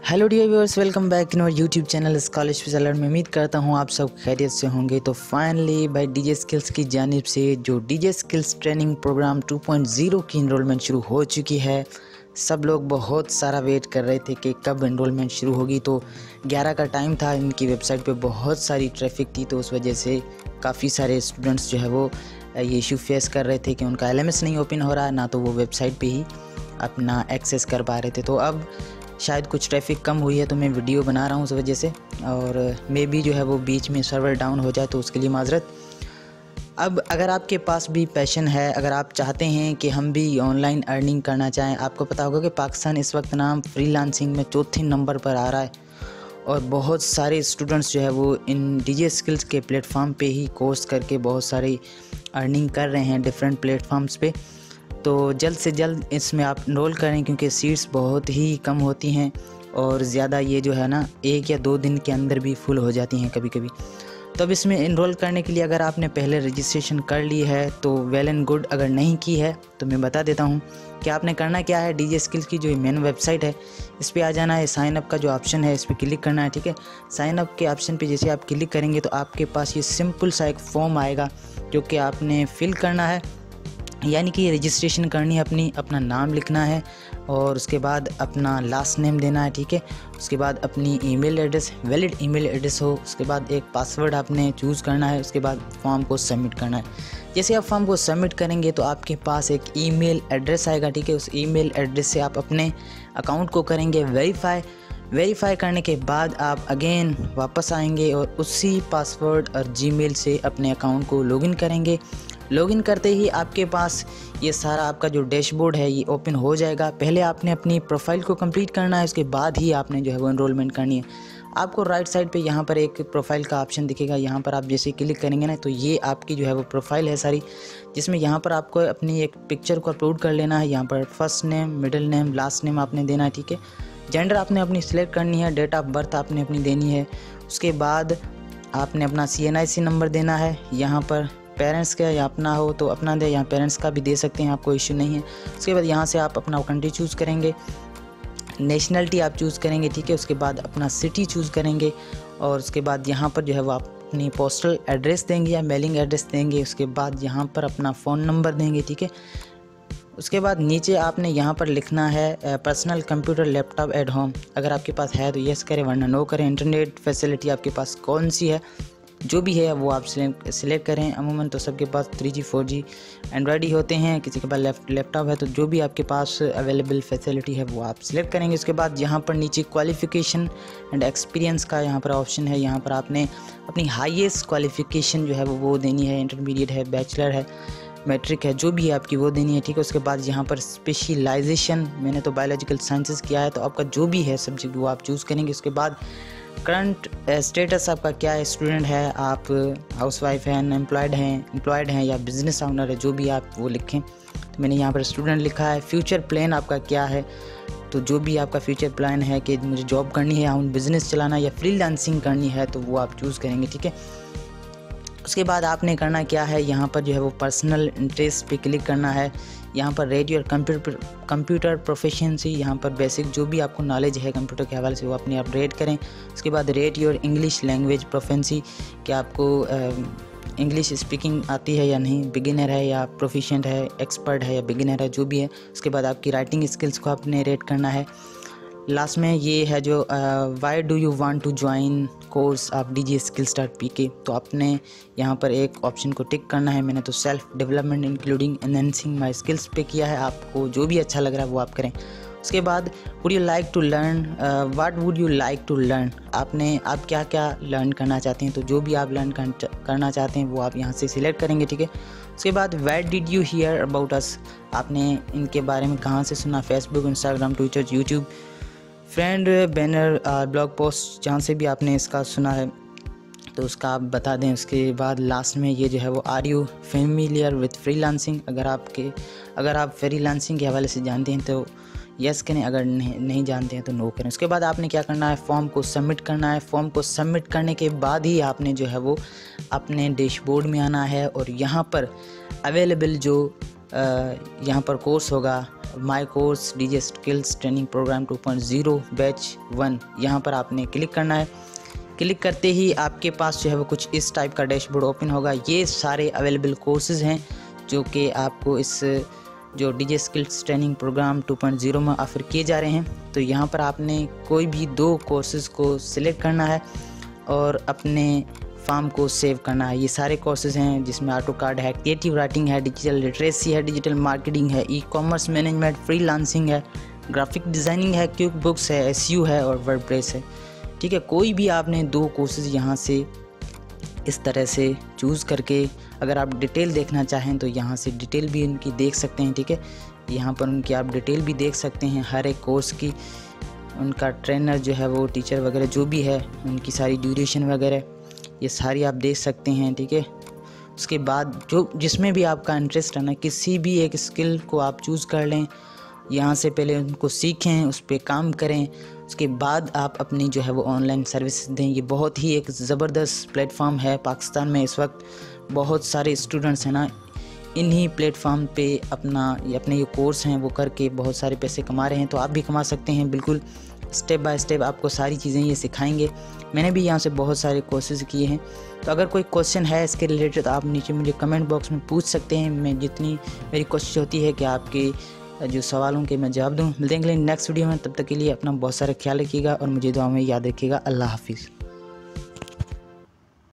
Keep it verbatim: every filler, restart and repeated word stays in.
Hello dear viewers, welcome back in our YouTube channel scholar special. मैं उम्मीद करता हूँ आप सब खैरियत से होंगे। तो फाइनली भाई डीजे स्किल्स की जानिब से जो DJ skills training programme two point zero की इनरोलमेंट शुरू हो चुकी है। सब लोग बहुत सारा वेट कर रहे थे कि कब इनरोलमेंट शुरू होगी। तो ग्यारह का टाइम था, इनकी वेबसाइट पे बहुत सारी ट्रैफिक थी, तो उस वजह से काफ़ी सारे स्टूडेंट्स जो है वो ये इशू फेस कर रहे थे कि उनका एल एम एस नहीं ओपन हो रहा है, ना तो वो वेबसाइट पे ही अपना एक्सेस कर पा रहे थे। तो अब शायद कुछ ट्रैफिक कम हुई है तो मैं वीडियो बना रहा हूँ उस वजह से, और मे बी जो है वो बीच में सर्वर डाउन हो जाए तो उसके लिए माजरत। अब अगर आपके पास भी पैशन है, अगर आप चाहते हैं कि हम भी ऑनलाइन अर्निंग करना चाहें, आपको पता होगा कि पाकिस्तान इस वक्त नाम फ्रीलांसिंग में चौथे नंबर पर आ रहा है और बहुत सारे स्टूडेंट्स जो है वो इन डीजे स्किल्स के प्लेटफॉर्म पे ही कोर्स करके बहुत सारी अर्निंग कर रहे हैं डिफरेंट प्लेटफॉर्म्स पे। तो जल्द से जल्द इसमें आप इनरोल करें क्योंकि सीट्स बहुत ही कम होती हैं और ज़्यादा ये जो है ना एक या दो दिन के अंदर भी फुल हो जाती हैं कभी कभी। तो अब इसमें इनरोल करने के लिए अगर आपने पहले रजिस्ट्रेशन कर ली है तो वेल एंड गुड, अगर नहीं की है तो मैं बता देता हूँ कि आपने करना क्या है। डीजे स्किल्स की जो मेन वेबसाइट है इस पर आ जाना है, साइन अप का जो ऑप्शन है इस पर क्लिक करना है। ठीक है, साइन अप के ऑप्शन पे जैसे आप क्लिक करेंगे तो आपके पास ये सिंपल सा एक फॉर्म आएगा जो कि आपने फिल करना है, यानी कि रजिस्ट्रेशन करनी है अपनी, अपना नाम लिखना है और उसके बाद अपना लास्ट नेम देना है। ठीक है, उसके बाद अपनी email address, valid email address हो, उसके बाद एक पासवर्ड आपने चूज़ करना है, उसके बाद फॉर्म को सबमिट करना है। जैसे आप फॉर्म को सबमिट करेंगे तो आपके पास एक ईमेल एड्रेस आएगा। ठीक है, उस ईमेल एड्रेस से आप अपने अकाउंट को करेंगे वेरीफाई। वेरीफाई करने के बाद आप अगेन वापस आएंगे और उसी पासवर्ड और जीमेल से अपने अकाउंट को लॉगिन करेंगे। लॉगिन करते ही आपके पास ये सारा आपका जो डैशबोर्ड है ये ओपन हो जाएगा। पहले आपने अपनी प्रोफाइल को कंप्लीट करना है, उसके बाद ही आपने जो है वो एनरोलमेंट करनी है। आपको राइट साइड पे यहाँ पर एक प्रोफाइल का ऑप्शन दिखेगा, यहाँ पर आप जैसे क्लिक करेंगे ना तो ये आपकी जो है वो प्रोफाइल है सारी, जिसमें यहाँ पर आपको अपनी एक पिक्चर को अपलोड कर लेना है। यहाँ पर first name, middle name, last name आपने देना है। ठीक है, जेंडर आपने अपनी सिलेक्ट करनी है, डेट ऑफ बर्थ आपने अपनी देनी है। उसके बाद आपने अपना सी एन आई सी नंबर देना है। यहाँ पर पेरेंट्स का या अपना हो तो अपना दे, यहाँ पेरेंट्स का भी दे सकते हैं, आपको इशू नहीं है। उसके बाद यहाँ से आप अपना कंट्री चूज़ करेंगे, नेशनलिटी आप चूज़ करेंगे। ठीक है, उसके बाद अपना सिटी चूज़ करेंगे और उसके बाद यहाँ पर जो है वो आप अपनी पोस्टल एड्रेस देंगे या मेलिंग एड्रेस देंगे। उसके बाद यहाँ पर अपना फ़ोन नंबर देंगे। ठीक है, उसके बाद नीचे आपने यहाँ पर लिखना है personal computer laptop at home. अगर आपके पास है तो यस करें, वरना नो करें। इंटरनेट फैसिलिटी आपके पास कौन सी है, जो भी है वो आप सिलेक्ट करें। अमूमन तो सबके पास three G four G android ही होते हैं, किसी के पास लैपटॉप है तो जो भी आपके पास अवेलेबल फैसिलिटी है वो आप सिलेक्ट करेंगे। उसके बाद यहाँ पर नीचे क्वालिफ़िकेशन एंड एक्सपीरियंस का यहाँ पर ऑप्शन है। यहाँ पर आपने अपनी हाईएस्ट क्वालिफ़िकेशन जो है वो वो देनी है, इंटरमीडिएट है, बैचलर है, मैट्रिक है, जो भी है आपकी वो देनी है। ठीक है, उसके बाद यहाँ पर स्पेशलाइजेशन, मैंने तो बायोलॉजिकल साइंसेस किया है तो आपका जो भी है सब्जेक्ट वो आप चूज़ करेंगे। उसके बाद करंट स्टेटस आपका क्या है, स्टूडेंट है, आप हाउसवाइफ हैं, अनएम्प्लॉयड हैं, एम्प्लॉयड हैं या बिजनेस ओनर है, जो भी आप वो लिखें। तो मैंने यहाँ पर स्टूडेंट लिखा है। फ्यूचर प्लान आपका क्या है, तो जो भी आपका फ्यूचर प्लान है कि मुझे जॉब करनी है या बिज़नेस चलाना या फ्रीलांसिंग करनी है तो वो आप चूज़ करेंगे। ठीक है, उसके बाद आपने करना क्या है, यहाँ पर जो है वो पर्सनल इंटरेस्ट पे क्लिक करना है। यहाँ पर rate your computer computer proficiency, यहाँ पर बेसिक जो भी आपको नॉलेज है कंप्यूटर के हवाले से वो अपने आप रेट करें। उसके बाद rate your English language proficiency, कि आपको इंग्लिश स्पीकिंग आती है या नहीं, बिगिनर है या प्रोफिशिएंट है, एक्सपर्ट है या बिगिनर है, जो भी है। उसके बाद आपकी राइटिंग स्किल्स को आपने रेट करना है। लास्ट में ये है जो why do you want to join course of D J skills dot P K, तो आपने यहाँ पर एक ऑप्शन को टिक करना है। मैंने तो self development including enhancing my skills पे किया है, आपको जो भी अच्छा लग रहा है वो आप करें। उसके बाद would you like to learn, what would you like to learn, आपने आप क्या क्या लर्न करना चाहते हैं, तो जो भी आप लर्न करना चाहते हैं वो आप यहाँ से सिलेक्ट करेंगे। ठीक है, उसके बाद where did you hear about us, आपने इनके बारे में कहाँ से सुना, Facebook, Instagram, Twitter, YouTube, friend, banner, blog post, जहाँ से भी आपने इसका सुना है तो उसका आप बता दें। उसके बाद लास्ट में ये जो है वो are you familiar with freelancing, अगर आपके अगर आप फ्रीलांसिंग के हवाले से जानते हैं तो यस करें, अगर नहीं नहीं जानते हैं तो नो करें। उसके बाद आपने क्या करना है, फॉर्म को सबमिट करना है। फॉर्म को सबमिट करने के बाद ही आपने जो है वो अपने डैशबोर्ड में आना है और यहाँ पर अवेलेबल जो यहाँ पर कोर्स होगा my course DJ skills training programme two point zero batch one, यहाँ पर आपने क्लिक करना है। क्लिक करते ही आपके पास जो है वो कुछ इस टाइप का डैशबोर्ड ओपन होगा। ये सारे अवेलेबल कोर्सेज़ हैं जो कि आपको इस जो DJ skills training programme two point zero में ऑफ़र किए जा रहे हैं। तो यहाँ पर आपने कोई भी दो कोर्सेज़ को सिलेक्ट करना है और अपने फार्म को सेव करना है। ये सारे कोर्सेज़ हैं जिसमें ऑटो कार्ड है, क्रिएटिव राइटिंग है, डिजिटल लिटरेसी है, डिजिटल मार्केटिंग है, ई कॉमर्स मैनेजमेंट, फ्रीलांसिंग है, ग्राफिक डिज़ाइनिंग है, क्विक बुक्स है, एसईओ है और वर्डप्रेस है। ठीक है, कोई भी आपने दो कोर्सेज़ यहाँ से इस तरह से चूज़ करके, अगर आप डिटेल देखना चाहें तो यहाँ से डिटेल भी उनकी देख सकते हैं। ठीक है, यहाँ पर उनकी आप डिटेल भी देख सकते हैं हर एक कोर्स की, उनका ट्रेनर जो है वो टीचर वगैरह जो भी है उनकी सारी ड्यूरेशन वगैरह ये सारी आप देख सकते हैं। ठीक है, उसके बाद जो जिसमें भी आपका इंटरेस्ट है ना, किसी भी एक स्किल को आप चूज़ कर लें, यहाँ से पहले उनको सीखें, उस पर काम करें, उसके बाद आप अपनी जो है वो ऑनलाइन सर्विस दें। ये बहुत ही एक ज़बरदस्त प्लेटफॉर्म है। पाकिस्तान में इस वक्त बहुत सारे स्टूडेंट्स हैं ना, इन्हीं प्लेटफॉर्म पे अपना ये अपने ये कोर्स हैं वो करके बहुत सारे पैसे कमा रहे हैं। तो आप भी कमा सकते हैं। बिल्कुल स्टेप बाय स्टेप आपको सारी चीज़ें ये सिखाएंगे। मैंने भी यहाँ से बहुत सारे कोर्सेज़ किए हैं। तो अगर कोई क्वेश्चन है इसके रिलेटेड तो आप नीचे मुझे कमेंट बॉक्स में पूछ सकते हैं। मैं जितनी मेरी कोशिश होती है कि आपके जो सवालों के मैं जवाब दूँ। मिलेंगे नेक्स्ट वीडियो में, तब तक के लिए अपना बहुत सारा ख्याल रखिएगा और मुझे दुआ में याद रखिएगा। अल्लाह हाफिज़।